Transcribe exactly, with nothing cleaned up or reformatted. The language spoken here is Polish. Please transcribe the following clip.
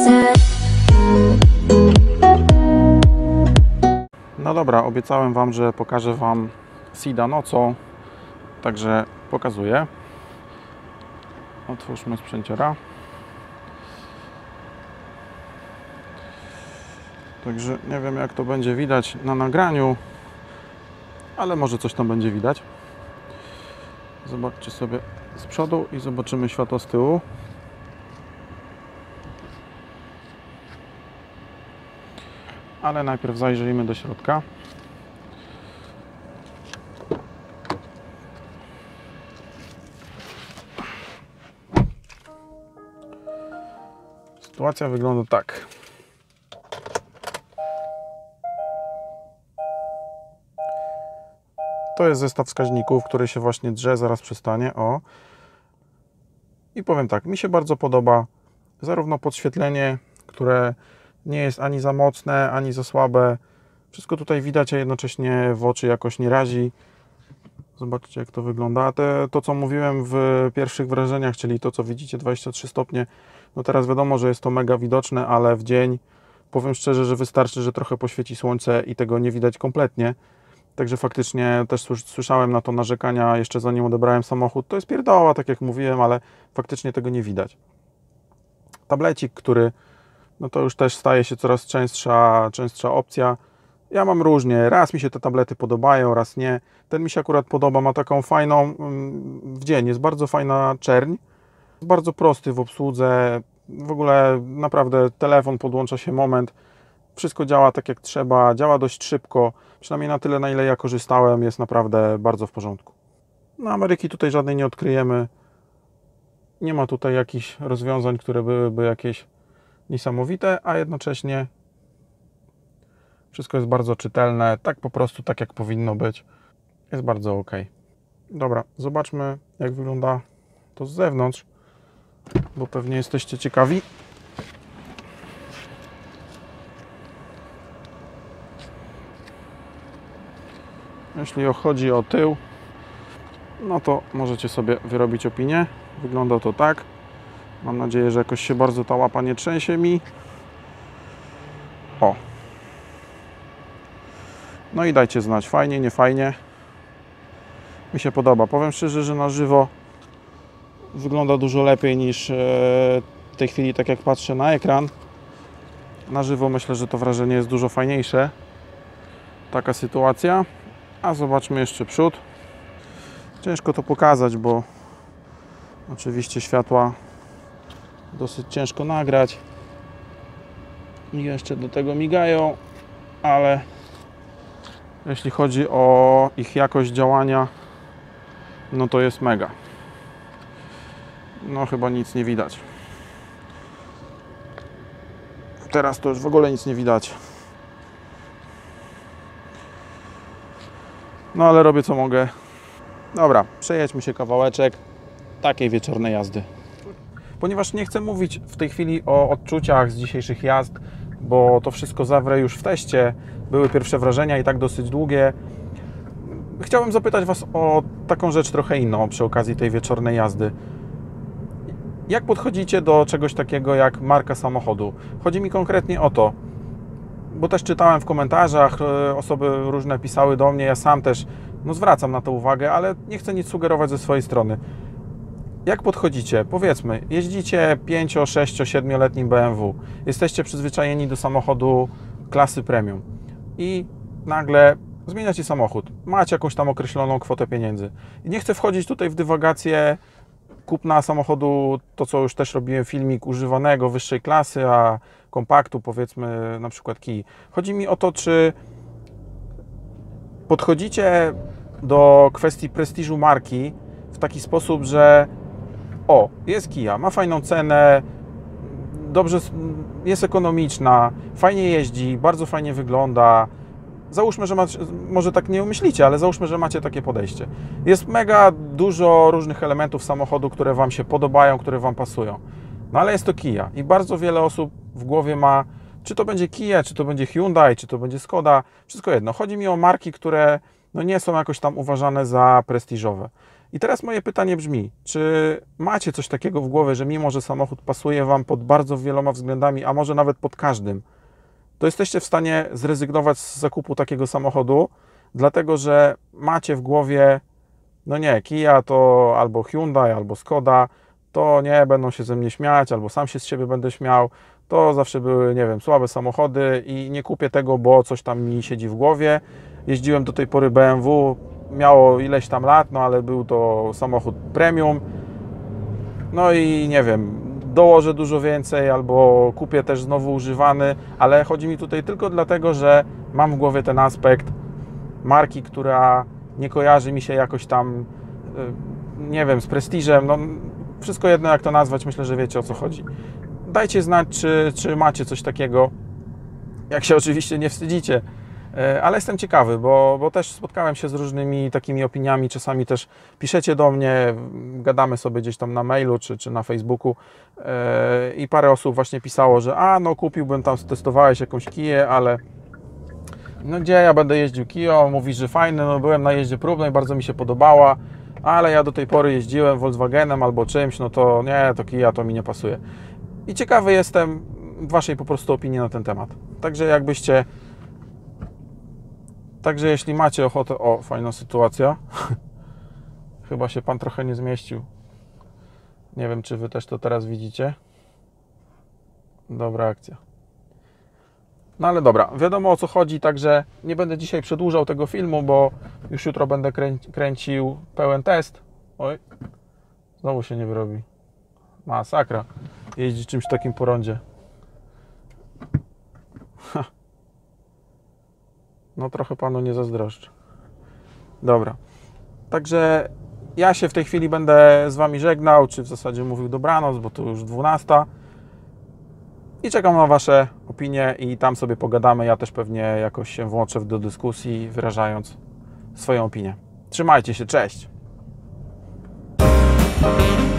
No dobra, obiecałem Wam, że pokażę Wam Seeda nocą, także pokazuję. Otwórzmy sprzęciora. Także nie wiem, jak to będzie widać na nagraniu, ale może coś tam będzie widać. Zobaczcie sobie z przodu i zobaczymy światło z tyłu. Ale najpierw zajrzyjmy do środka. Sytuacja wygląda tak. To jest zestaw wskaźników, który się właśnie drze, zaraz przestanie. O. I powiem tak, mi się bardzo podoba zarówno podświetlenie, które nie jest ani za mocne, ani za słabe. Wszystko tutaj widać, a jednocześnie w oczy jakoś nie razi. Zobaczcie, jak to wygląda. Te, to, co mówiłem w pierwszych wrażeniach, czyli to, co widzicie, dwadzieścia trzy stopnie, no teraz wiadomo, że jest to mega widoczne, ale w dzień powiem szczerze, że wystarczy, że trochę poświeci słońce i tego nie widać kompletnie. Także faktycznie też słyszałem na to narzekania jeszcze zanim odebrałem samochód. To jest pierdoła, tak jak mówiłem, ale faktycznie tego nie widać. Tablecik, który no to już też staje się coraz częstsza, częstsza opcja. Ja mam różnie. Raz mi się te tablety podobają, raz nie. Ten mi się akurat podoba. Ma taką fajną w dzień. Jest bardzo fajna czerń. Jest bardzo prosty w obsłudze. W ogóle naprawdę telefon podłącza się moment. Wszystko działa tak jak trzeba. Działa dość szybko. Przynajmniej na tyle, na ile ja korzystałem. Jest naprawdę bardzo w porządku. No, Ameryki tutaj żadnej nie odkryjemy. Nie ma tutaj jakichś rozwiązań, które byłyby jakieś niesamowite, a jednocześnie wszystko jest bardzo czytelne, tak po prostu, tak jak powinno być. Jest bardzo ok. Dobra, zobaczmy, jak wygląda to z zewnątrz, bo pewnie jesteście ciekawi. Jeśli chodzi o tył, no to możecie sobie wyrobić opinię. Wygląda to tak. Mam nadzieję, że jakoś się bardzo ta łapa nie trzęsie mi. O. No i dajcie znać, fajnie, nie fajnie. Mi się podoba. Powiem szczerze, że na żywo wygląda dużo lepiej niż w tej chwili, tak jak patrzę na ekran. Na żywo myślę, że to wrażenie jest dużo fajniejsze. Taka sytuacja. A zobaczmy jeszcze przód. Ciężko to pokazać, bo oczywiście światła dosyć ciężko nagrać. I jeszcze do tego migają, ale jeśli chodzi o ich jakość działania, no to jest mega. No chyba nic nie widać. Teraz to już w ogóle nic nie widać. No ale robię co mogę. Dobra, przejedźmy się kawałeczek takiej wieczornej jazdy. Ponieważ nie chcę mówić w tej chwili o odczuciach z dzisiejszych jazd, bo to wszystko zawrę już w teście. Były pierwsze wrażenia i tak dosyć długie. Chciałbym zapytać Was o taką rzecz trochę inną przy okazji tej wieczornej jazdy. Jak podchodzicie do czegoś takiego jak marka samochodu? Chodzi mi konkretnie o to, bo też czytałem w komentarzach, osoby różne pisały do mnie, ja sam też no zwracam na to uwagę, ale nie chcę nic sugerować ze swojej strony. Jak podchodzicie? Powiedzmy, jeździcie pięcio, sześcio, siedmioletnim B M W, jesteście przyzwyczajeni do samochodu klasy premium i nagle zmieniacie samochód, macie jakąś tam określoną kwotę pieniędzy. I nie chcę wchodzić tutaj w dywagację kupna samochodu, to co już też robiłem filmik, używanego, wyższej klasy, a kompaktu, powiedzmy na przykład Kii. Chodzi mi o to, czy podchodzicie do kwestii prestiżu marki w taki sposób, że o, jest Kia, ma fajną cenę, dobrze, jest ekonomiczna, fajnie jeździ, bardzo fajnie wygląda. Załóżmy, że macie, może tak nie myślicie, ale załóżmy, że macie takie podejście. Jest mega dużo różnych elementów samochodu, które Wam się podobają, które Wam pasują. No ale jest to Kia i bardzo wiele osób w głowie ma, czy to będzie Kia, czy to będzie Hyundai, czy to będzie Skoda, wszystko jedno. Chodzi mi o marki, które no nie są jakoś tam uważane za prestiżowe. I teraz moje pytanie brzmi, czy macie coś takiego w głowie, że mimo, że samochód pasuje Wam pod bardzo wieloma względami, a może nawet pod każdym, to jesteście w stanie zrezygnować z zakupu takiego samochodu, dlatego że macie w głowie, no nie, Kia to albo Hyundai, albo Skoda, to nie, będą się ze mnie śmiać, albo sam się z siebie będę śmiał, to zawsze były, nie wiem, słabe samochody i nie kupię tego, bo coś tam mi siedzi w głowie. Jeździłem do tej pory B M W, miało ileś tam lat, no ale był to samochód premium, no i nie wiem, dołożę dużo więcej albo kupię też znowu używany, ale chodzi mi tutaj tylko dlatego, że mam w głowie ten aspekt marki, która nie kojarzy mi się jakoś tam, nie wiem, z prestiżem, no wszystko jedno jak to nazwać, myślę, że wiecie o co chodzi. Dajcie znać, czy, czy macie coś takiego, jak się oczywiście nie wstydzicie, ale jestem ciekawy, bo, bo też spotkałem się z różnymi takimi opiniami, czasami też piszecie do mnie, gadamy sobie gdzieś tam na mailu czy, czy na Facebooku i parę osób właśnie pisało, że a no kupiłbym tam, testowałeś jakąś Kiję, ale no gdzie ja będę jeździł Kiją, mówisz, że fajny, no byłem na jeździe próbnej, bardzo mi się podobała, ale ja do tej pory jeździłem Volkswagenem albo czymś, no to nie, to Kia to mi nie pasuje. I ciekawy jestem Waszej po prostu opinii na ten temat. Także jakbyście, także jeśli macie ochotę, o, fajna sytuacja, chyba się Pan trochę nie zmieścił. Nie wiem, czy Wy też to teraz widzicie. Dobra akcja. No ale dobra, wiadomo o co chodzi, także nie będę dzisiaj przedłużał tego filmu, bo już jutro będę krę kręcił pełen test. Oj, znowu się nie wyrobi. Masakra. Jeździ czymś takim po rondzie. Ha. No trochę Panu nie zazdroszczę. Dobra. Także ja się w tej chwili będę z Wami żegnał, czy w zasadzie mówił dobranoc, bo to już dwunasta. I czekam na Wasze opinie i tam sobie pogadamy. Ja też pewnie jakoś się włączę do dyskusji, wyrażając swoją opinię. Trzymajcie się, cześć!